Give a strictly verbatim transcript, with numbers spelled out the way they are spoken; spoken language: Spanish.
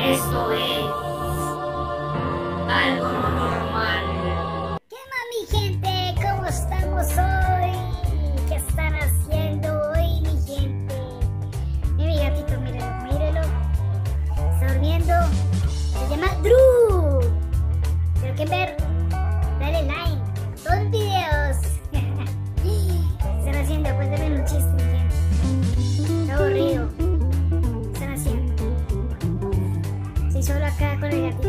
Esto es algo no normal. ¿Qué más, mi gente? ¿Cómo estamos hoy? ¿Qué están haciendo hoy, mi gente? Mira mi gatito, mírelo, mírelo. Está durmiendo. Se llama Drew. Si lo quieren ver, dale like. Todos los videos. ¿Qué están haciendo? Cuéntame un chiste, mi gente. Está aburrido. ¿Qué están haciendo? Estoy solo acá con el gatito.